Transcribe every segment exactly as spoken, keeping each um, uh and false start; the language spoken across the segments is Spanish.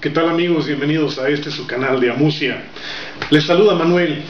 ¿Qué tal, amigos? Bienvenidos a este su canal de Amusia. Les saluda Manuel.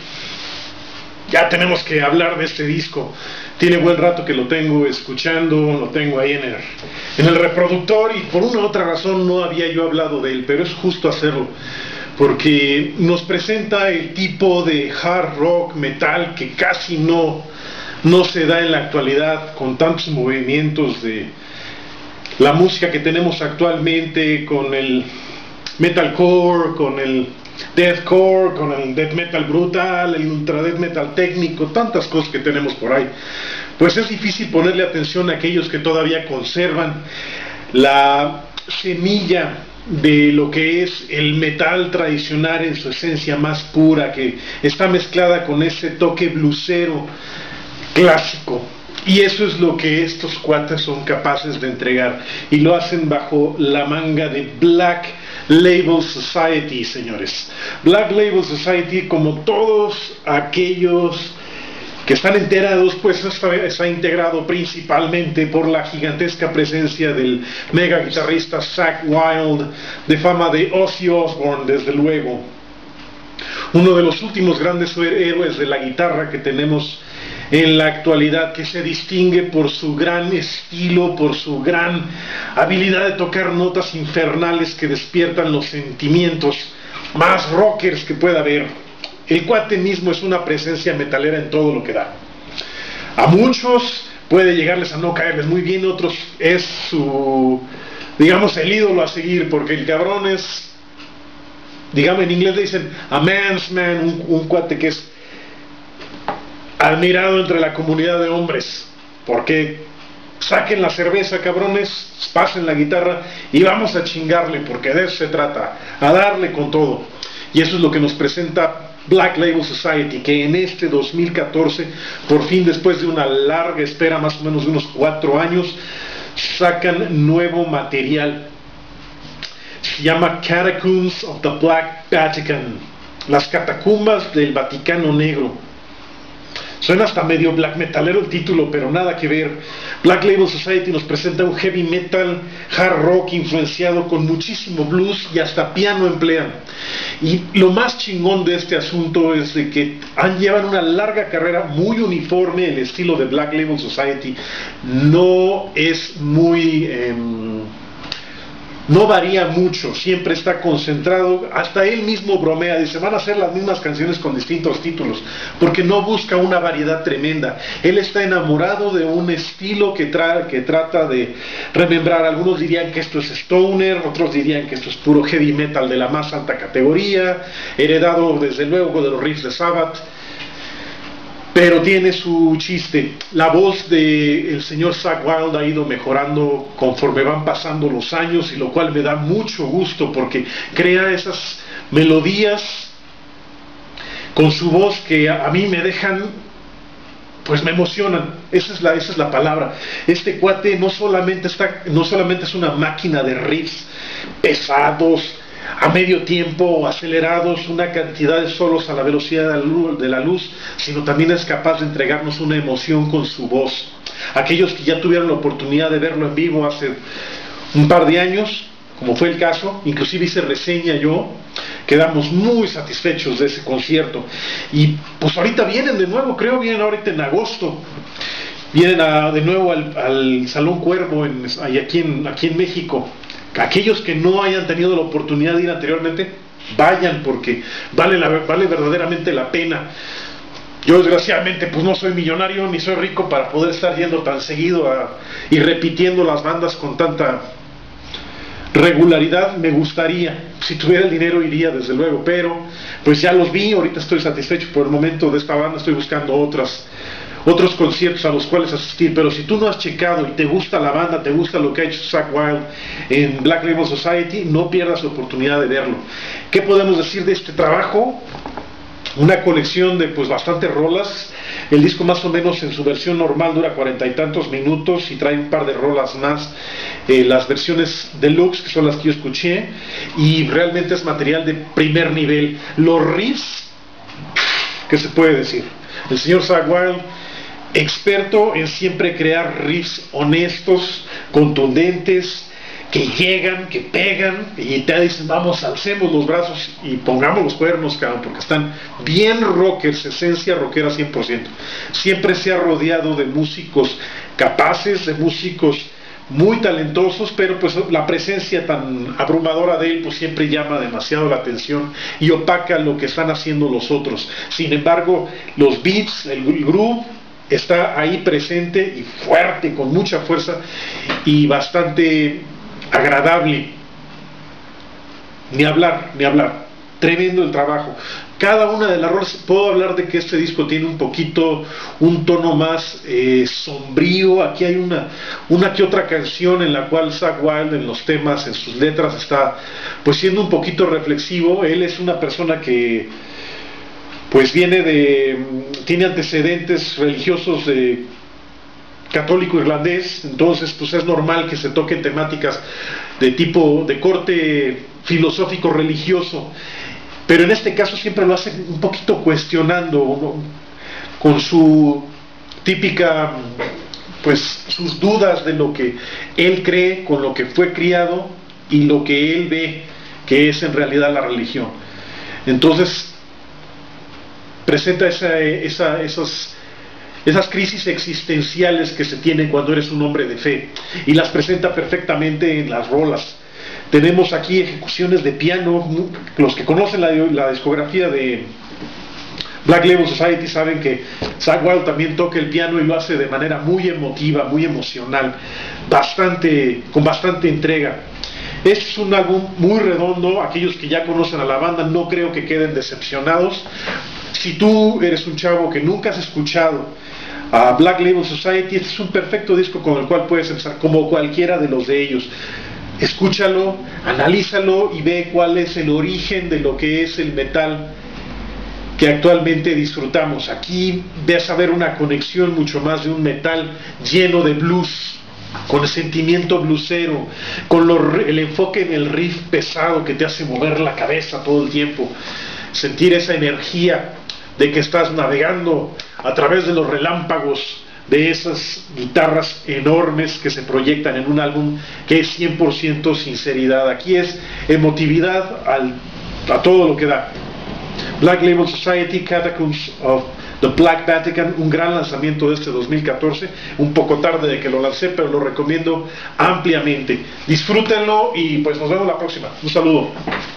Ya tenemos que hablar de este disco. Tiene buen rato que lo tengo escuchando, lo tengo ahí en el, en el reproductor, y por una u otra razón no había yo hablado de él, pero es justo hacerlo, porque nos presenta el tipo de hard rock metal que casi no, no se da en la actualidad, con tantos movimientos de la música que tenemos actualmente, con el metalcore, con el deathcore, con el death metal brutal, el ultra death metal técnico, tantas cosas que tenemos por ahí. Pues es difícil ponerle atención a aquellos que todavía conservan la semilla de lo que es el metal tradicional en su esencia más pura, que está mezclada con ese toque blusero clásico. Y eso es lo que estos cuates son capaces de entregar, y lo hacen bajo la manga de Black Label Society, señores. Black Label Society, como todos aquellos que están enterados, pues está, está integrado principalmente por la gigantesca presencia del mega guitarrista Zakk Wylde, de fama de Ozzy Osbourne, desde luego. Uno de los últimos grandes héroes de la guitarra que tenemos en la actualidad, que se distingue por su gran estilo, por su gran habilidad de tocar notas infernales que despiertan los sentimientos más rockers que pueda haber. El cuate mismo es una presencia metalera en todo lo que da. A muchos puede llegarles a no caerles muy bien, otros es su, digamos, el ídolo a seguir, porque el cabrón es, digamos, en inglés le dicen a man's man, un, un cuate que es admirado entre la comunidad de hombres, porque saquen la cerveza, cabrones, pasen la guitarra y vamos a chingarle, porque de eso se trata, a darle con todo. Y eso es lo que nos presenta Black Label Society, que en este dos mil catorce, por fin, después de una larga espera, más o menos de unos cuatro años, sacan nuevo material. Se llama Catacombs of the Black Vatican, las catacumbas del Vaticano Negro. Suena hasta medio black metalero el título, pero nada que ver. Black Label Society nos presenta un heavy metal, hard rock influenciado con muchísimo blues, y hasta piano emplean. Y lo más chingón de este asunto es de que han llevan una larga carrera muy uniforme. El estilo de Black Label Society no es muy... Eh, no varía mucho, siempre está concentrado. Hasta él mismo bromea, dice, van a hacer las mismas canciones con distintos títulos, porque no busca una variedad tremenda. Él está enamorado de un estilo que, tra que trata de remembrar. Algunos dirían que esto es stoner, otros dirían que esto es puro heavy metal de la más alta categoría, heredado desde luego de los riffs de Sabbath, pero tiene su chiste. La voz del señor Zakk Wylde ha ido mejorando conforme van pasando los años, y lo cual me da mucho gusto, porque crea esas melodías con su voz que a, a mí me dejan, pues me emocionan. Esa es la, esa es la palabra. Este cuate no solamente, está, no solamente es una máquina de riffs pesados, a medio tiempo, acelerados, una cantidad de solos a la velocidad de la, luz, de la luz, sino también es capaz de entregarnos una emoción con su voz. Aquellos que ya tuvieron la oportunidad de verlo en vivo hace un par de años, como fue el caso, inclusive hice reseña yo, quedamos muy satisfechos de ese concierto. Y pues ahorita vienen de nuevo, creo vienen ahorita en agosto, vienen a, de nuevo al, al Salón Cuervo en, aquí, en, aquí en México. Aquellos que no hayan tenido la oportunidad de ir anteriormente, vayan, porque vale, la, vale verdaderamente la pena. Yo desgraciadamente pues no soy millonario ni soy rico para poder estar yendo tan seguido a, y repitiendo las bandas con tanta regularidad. Me gustaría, si tuviera el dinero iría desde luego, pero pues ya los vi, ahorita estoy satisfecho por el momento de esta banda, estoy buscando otras otros conciertos a los cuales asistir. Pero si tú no has checado y te gusta la banda, te gusta lo que ha hecho Zakk Wylde en Black Label Society, no pierdas la oportunidad de verlo. ¿Qué podemos decir de este trabajo? Una colección de pues bastantes rolas. El disco más o menos en su versión normal dura cuarenta y tantos minutos y trae un par de rolas más, eh, las versiones deluxe, que son las que yo escuché, y realmente es material de primer nivel. Los riffs, ¿qué se puede decir? El señor Zakk Wylde, experto en siempre crear riffs honestos, contundentes, que llegan, que pegan y te dicen vamos, alcemos los brazos y pongamos los cuernos, cabrón, porque están bien rockers, esencia rockera cien por ciento. Siempre se ha rodeado de músicos capaces, de músicos muy talentosos, pero pues la presencia tan abrumadora de él pues siempre llama demasiado la atención y opaca lo que están haciendo los otros. Sin embargo, los beats, el groove está ahí presente y fuerte, con mucha fuerza y bastante agradable. Ni hablar, ni hablar. Tremendo el trabajo. Cada una de las rolas, puedo hablar de que este disco tiene un poquito, un tono más eh, sombrío. Aquí hay una, una que otra canción en la cual Zakk Wylde en los temas, en sus letras, está pues siendo un poquito reflexivo. Él es una persona que pues viene de, tiene antecedentes religiosos de católico irlandés, entonces pues es normal que se toquen temáticas de tipo, de corte filosófico religioso, pero en este caso siempre lo hace un poquito cuestionando, ¿no? Con su típica, pues sus dudas de lo que él cree, con lo que fue criado y lo que él ve que es en realidad la religión. Entonces presenta esa, esa, esos, esas crisis existenciales que se tienen cuando eres un hombre de fe, y las presenta perfectamente en las rolas. Tenemos aquí ejecuciones de piano. Los que conocen la, la discografía de Black Label Society saben que Zakk Wylde también toca el piano y lo hace de manera muy emotiva, muy emocional, bastante, con bastante entrega. Es un álbum muy redondo. Aquellos que ya conocen a la banda no creo que queden decepcionados. Si tú eres un chavo que nunca has escuchado a Black Label Society, este es un perfecto disco con el cual puedes empezar, como cualquiera de los de ellos. Escúchalo, analízalo y ve cuál es el origen de lo que es el metal que actualmente disfrutamos. Aquí vas a ver una conexión mucho más de un metal lleno de blues, con el sentimiento bluesero, con lo, el enfoque en el riff pesado que te hace mover la cabeza todo el tiempo, sentir esa energía de que estás navegando a través de los relámpagos de esas guitarras enormes que se proyectan en un álbum que es cien por ciento sinceridad. Aquí es emotividad al, a todo lo que da. Black Label Society, Catacombs of the Black Vatican, un gran lanzamiento de este dos mil catorce, un poco tarde de que lo lancé, pero lo recomiendo ampliamente. Disfrútenlo y pues nos vemos la próxima. Un saludo.